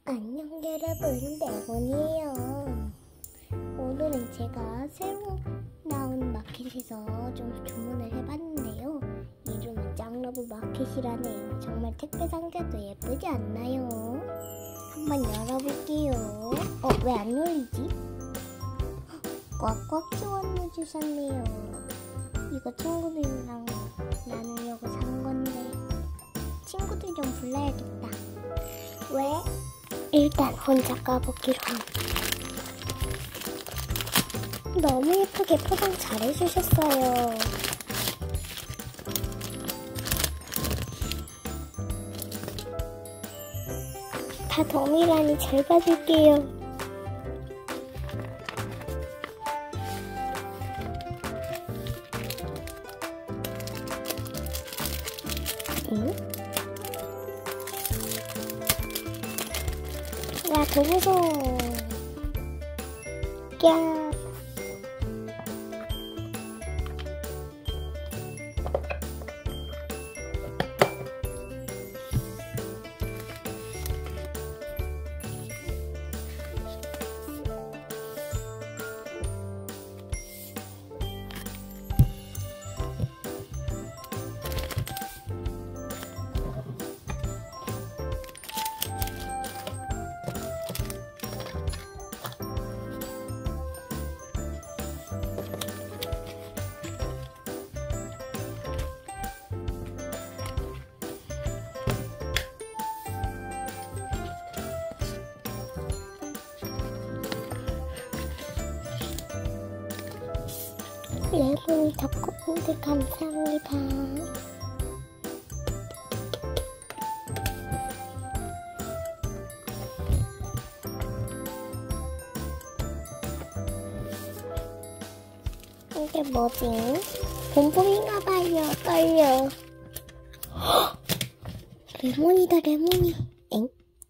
안녕 여러분, 레몬이에요. 오늘은 제가 새로 나온 마켓에서 좀 주문을 해봤는데요. 이름은 짱러브 마켓이라네요. 정말 택배 상자도 예쁘지 않나요? 한번 열어볼게요. 왜 안 열리지? 꽉꽉 채워 넣어주셨네요. 이거 친구들이랑 나누려고 산 건데 친구들 좀 불러야겠다. 왜? 일단 혼자 까보기로 합니다. 너무 예쁘게 포장 잘해주셨어요. 다 덤이라니 잘 받을게요. 응? 야, 더 무서워. 야. 레몬이 덕분들 감사합니다. 이게 뭐지? 본봉인가봐요. 떨려. 레몬이다, 레몬이. 엥?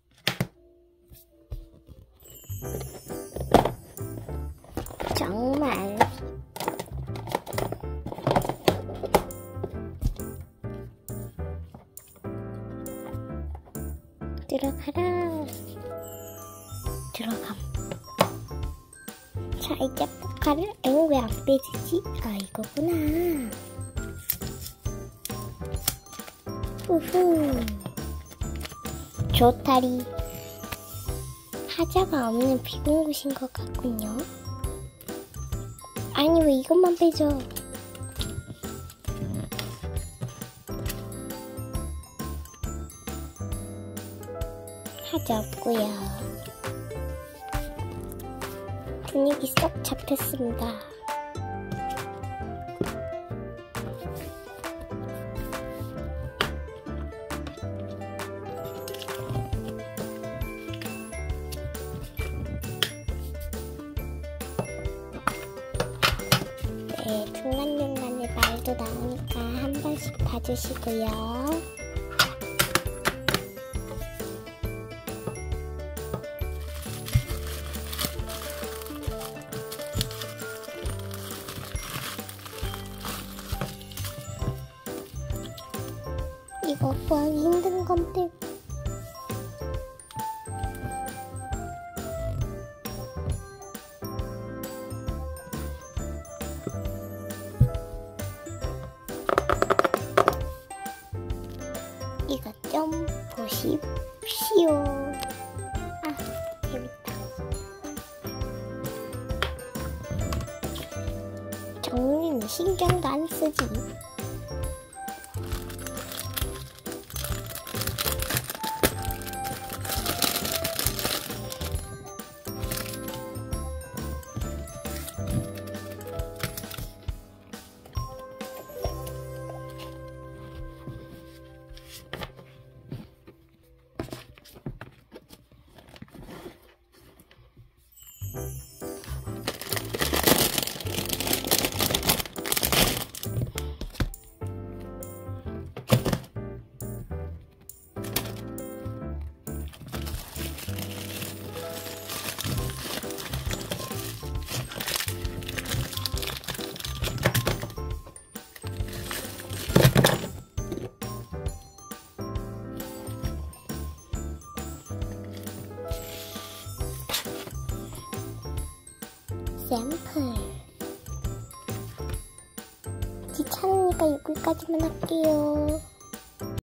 정말 들어가라. 들어감. 자, 이제 포카를 왜 안 빼지지? 아, 이거구나. 우후. 좋다리. 하자가 없는 비공 곳인 것 같군요. 아니, 왜 이것만 빼죠? 하자 없고요. 분위기 쏙 잡혔습니다. 네, 중간중간에 말도 나오니까 한 번씩 봐주시고요. 이거 구하기 힘든 건데. 이거 좀 보십시오. 아, 재밌다. 정리는 신경도 안 쓰지. 샘플. 귀찮으니까 여기까지만 할게요.